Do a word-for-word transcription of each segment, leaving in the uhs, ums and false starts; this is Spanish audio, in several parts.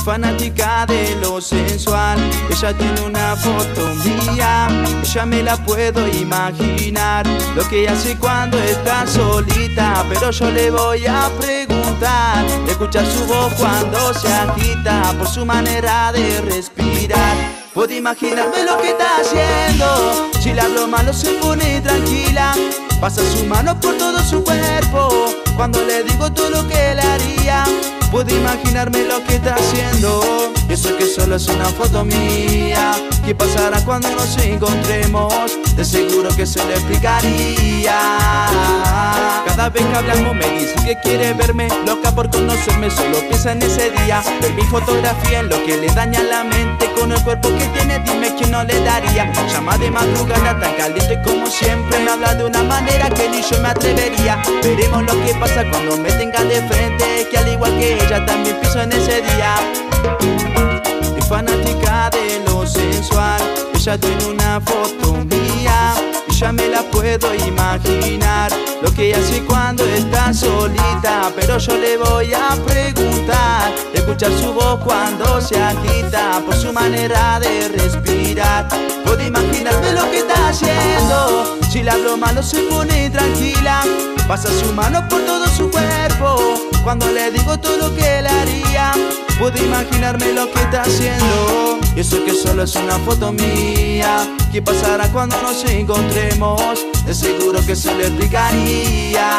fanática de lo sensual. Ella tiene una foto mía, ella me la puedo imaginar, lo que hace cuando está solita. Pero yo le voy a preguntar, escuchar su voz cuando se agita, por su manera de respirar. Puedo imaginarme lo que está haciendo, si le hablo malo se pone tranquila, pasa su mano por todo su cuerpo, cuando le digo todo lo que le haría. Puedo imaginarme lo que está haciendo, eso que solo es una foto mía. ¿Qué pasará cuando nos encontremos? De seguro que se le explicaría. Cada vez que hablamos me dice que quiere verme, loca por conocerme, solo piensa en ese día. Ver mi fotografía en lo que le daña la mente, con el cuerpo que tiene, dime quién no le daría. Llama de madrugada tan caliente como siempre, me habla de una manera que ni yo me atrevería. Veremos lo que pasa cuando me tenga de frente, que al igual que ella también pienso en ese día. Es fanática de lo sensual, ella tiene una foto mía, ya me la puedo imaginar, lo que hace cuando está solita. Pero yo le voy a preguntar, escuchar su voz cuando se agita, por su manera de respirar. Puedo imaginarme lo que está haciendo, si le hablo malo se pone tranquila, pasa su mano por todo su cuerpo, cuando le digo todo lo que le haría. Puedo imaginarme lo que está haciendo, y eso que solo es una foto mía. ¿Qué pasará cuando nos encontremos? De seguro que se le explicaría.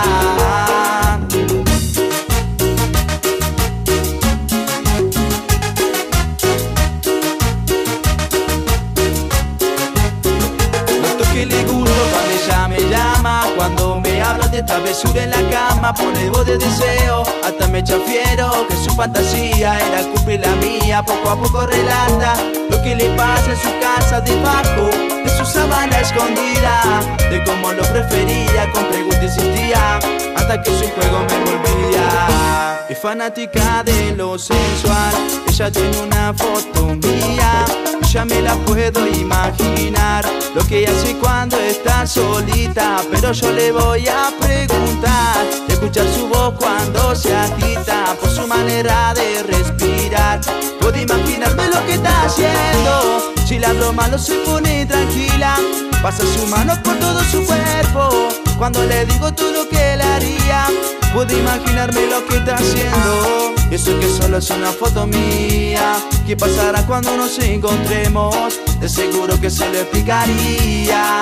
Noto que le gusto cuando ella me llama, cuando me habla de travesura en la cama, pone voz de deseo, hasta me chafiero que su fantasía era cumplir la mía. Poco a poco relata lo que le pasa en su casa, debajo de su sábana escondida, de cómo lo prefería, con preguntas insistía, hasta que su juego me envolvía. Es fanática de lo sensual, ella tiene una foto mía, ya me la puedo imaginar, lo que hace cuando está solita. Pero yo le voy a preguntar, escuchar su voz cuando se agita, por su manera de respirar. Puedo imaginarme lo que está haciendo, si le hablo malo se pone tranquila, pasa su mano por todo su cuerpo, cuando le digo todo lo que le haría. Puedo imaginarme lo que está haciendo, eso que solo es una foto mía. ¿Qué pasará cuando nos encontremos? De seguro que se le explicaría.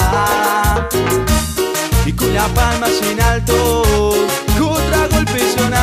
Y con la palma en alto, contra golpe sonando.